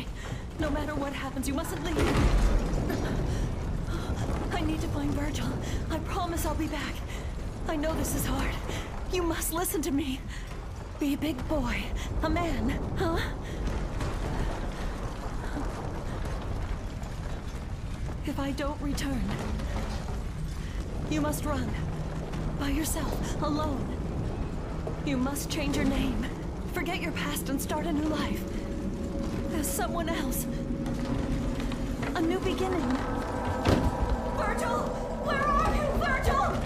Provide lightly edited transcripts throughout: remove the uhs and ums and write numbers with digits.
okay? No matter what happens, you mustn't leave. I need to find Virgil. I promise I'll be back. I know this is hard. You must listen to me. Be a big boy. A man, huh? If I don't return, you must run. By yourself, alone. You must change your name. Forget your past and start a new life. As someone else. A new beginning. Virgil! Where are you, Virgil?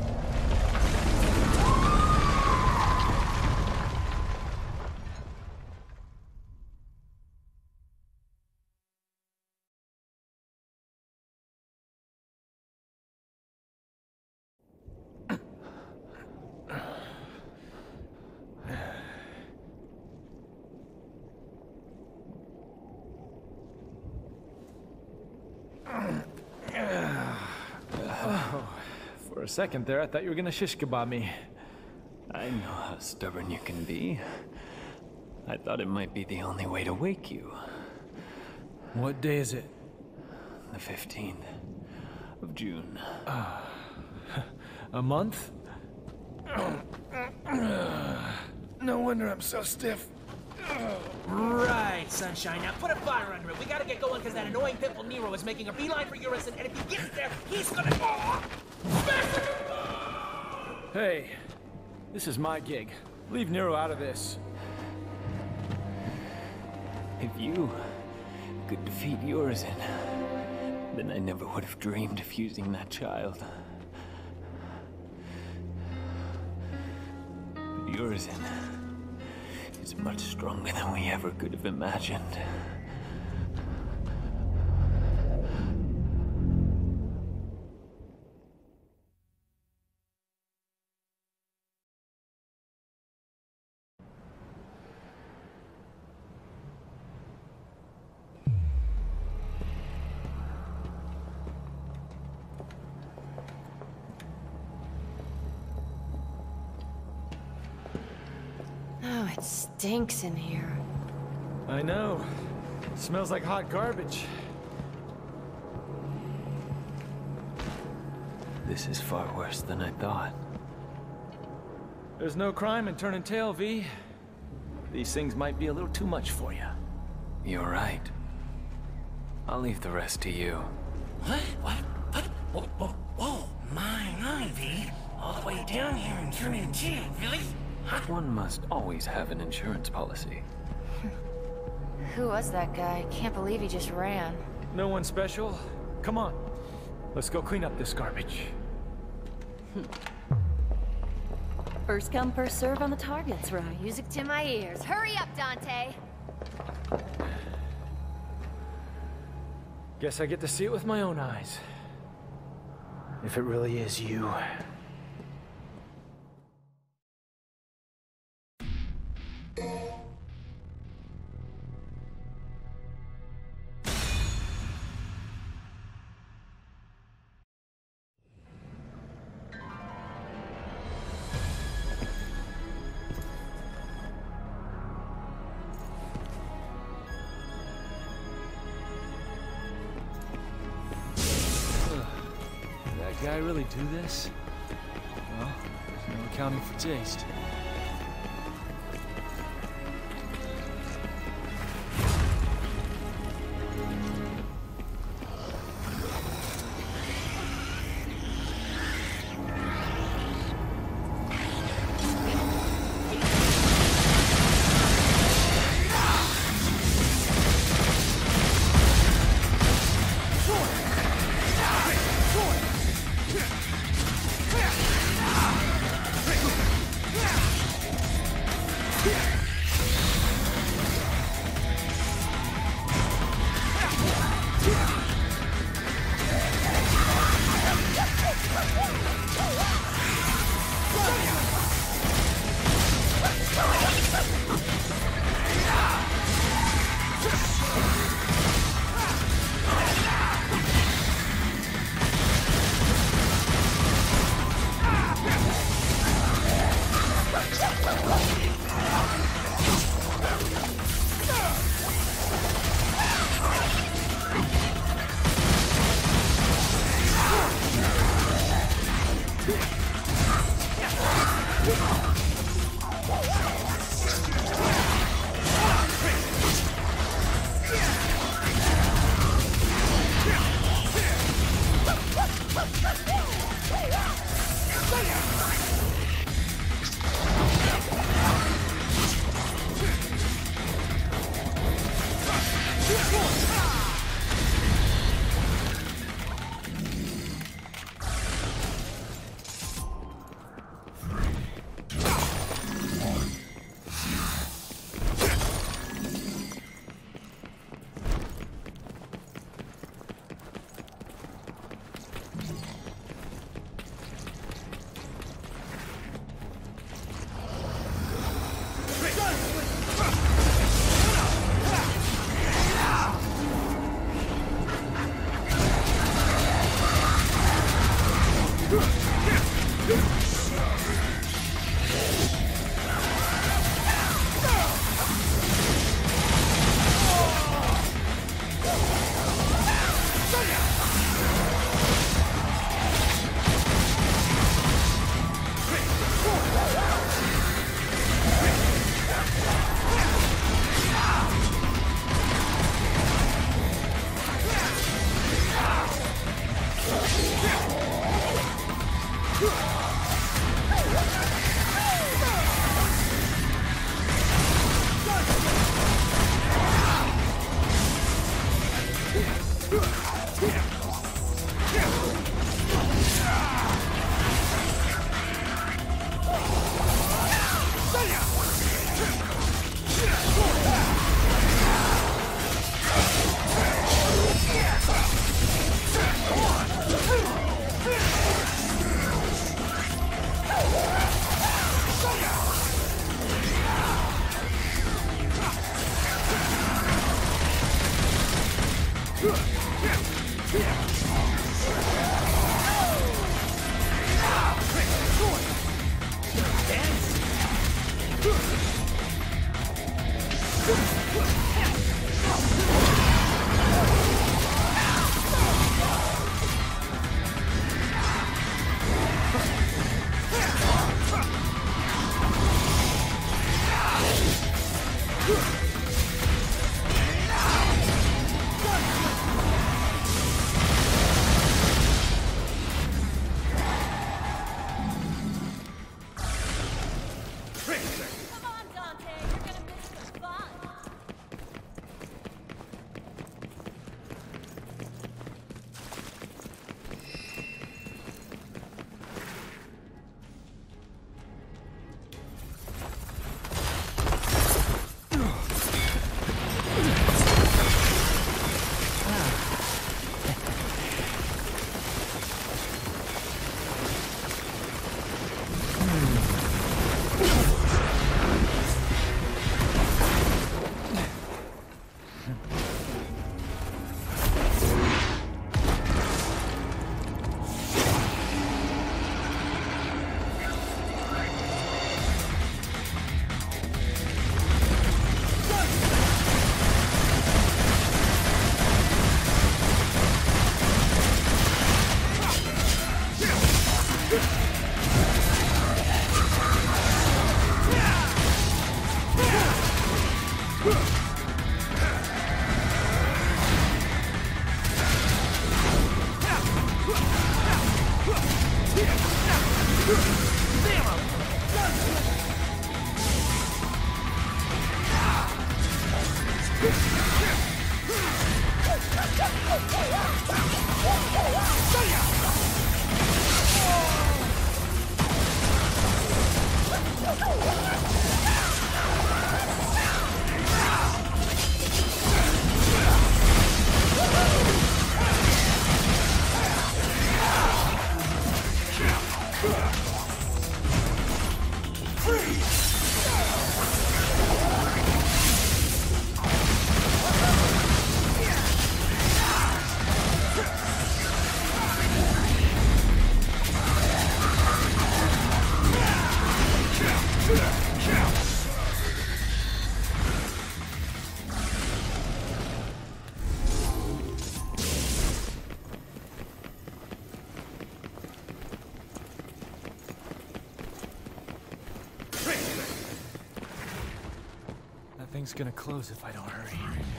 For a second there, I thought you were gonna shish kebab me. I know how stubborn you can be. I thought it might be the only way to wake you. What day is it? The 15th of June. A month? No wonder I'm so stiff. Right, Sunshine. Now put a fire under it. We gotta get going because that annoying pimple Nero is making a beeline for Urizen, and if he gets there, he's gonna... Hey, this is my gig. Leave Nero out of this. If you could defeat Urizen, then I never would have dreamed of using that child. But Urizen is much stronger than we ever could have imagined. Oh, it stinks in here. I know. Smells like hot garbage. This is far worse than I thought. There's no crime in turning tail, V. These things might be a little too much for you. You're right. I'll leave the rest to you. What? Whoa, my, V. All the way down here and turning tail, really? One must always have an insurance policy. Who was that guy? Can't believe he just ran. No one special? Come on. Let's go clean up this garbage. First come, first serve on the targets, right? Music to my ears. Hurry up, Dante! Guess I get to see it with my own eyes. If it really is you. Did I really do this? Well, there's no accounting for taste. Come on, Dante. You're gonna miss the fun. That thing's gonna close if I don't hurry.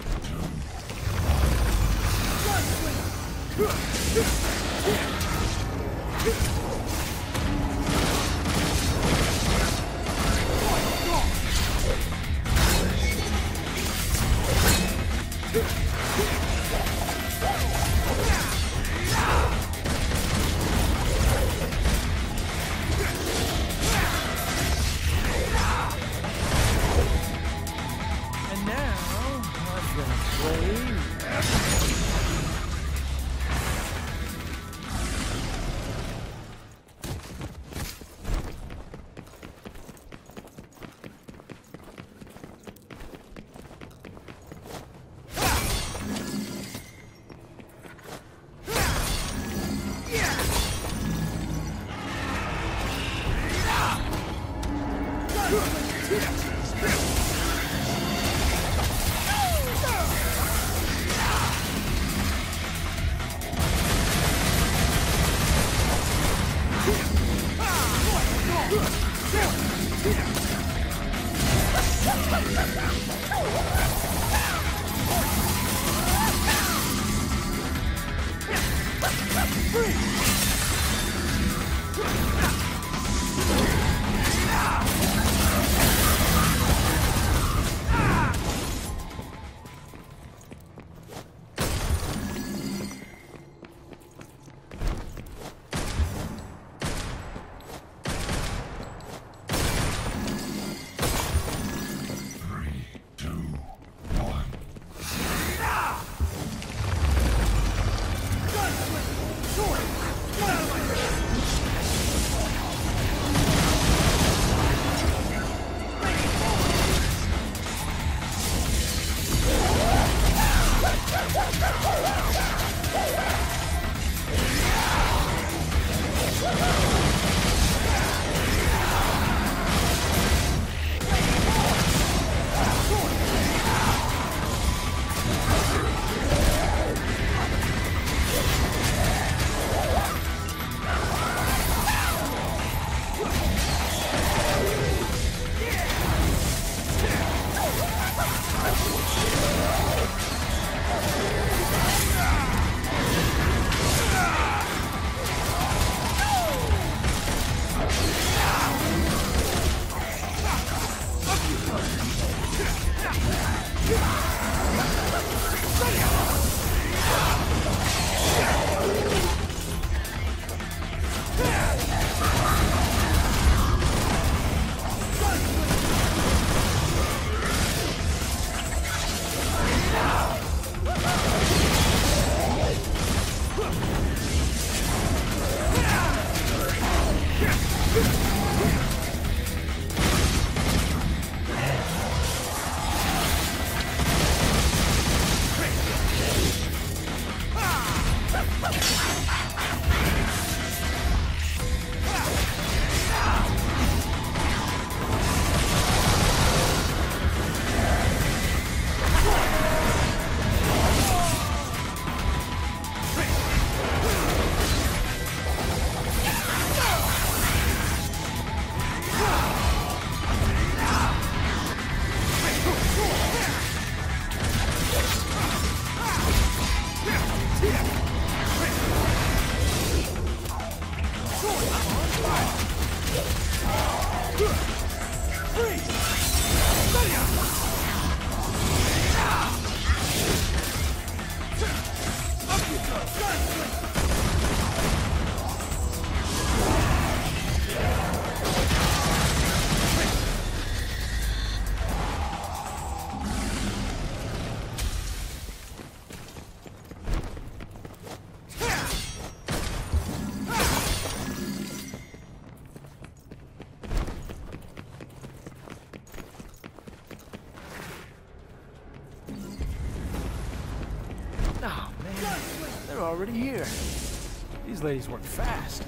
And now, I'm gonna play... They're already here. These ladies work fast.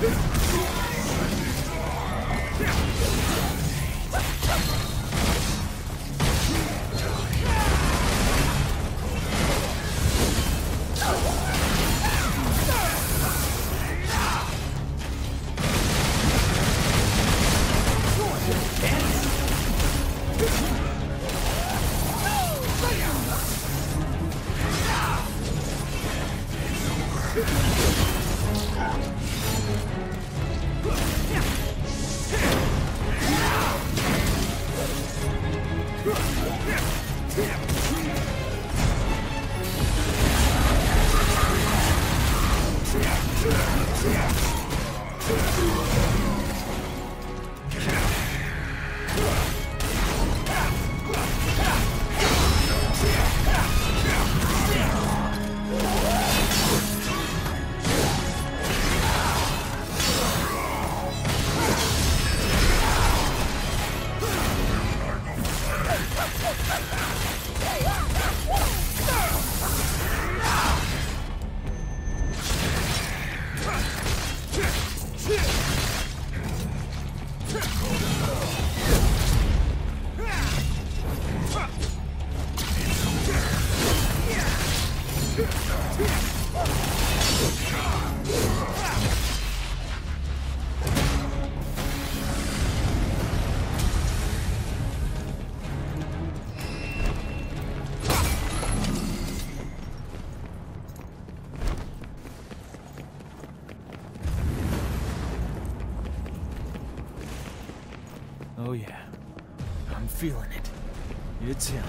Oh yeah, I'm feeling it. It's him.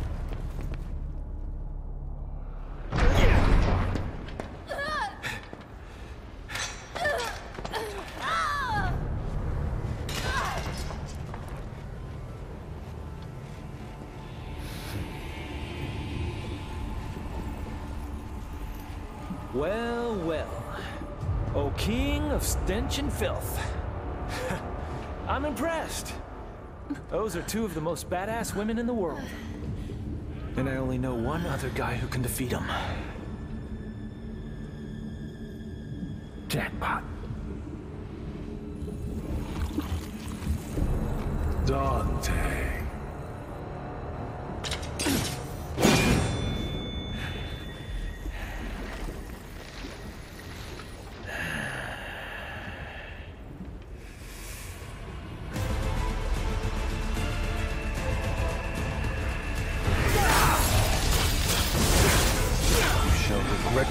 Well, well. O king of stench and filth. I'm impressed. Those are two of the most badass women in the world. And I only know one other guy who can defeat them. Jackpot. Dante. Regret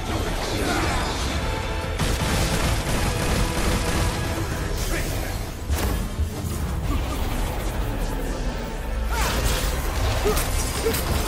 the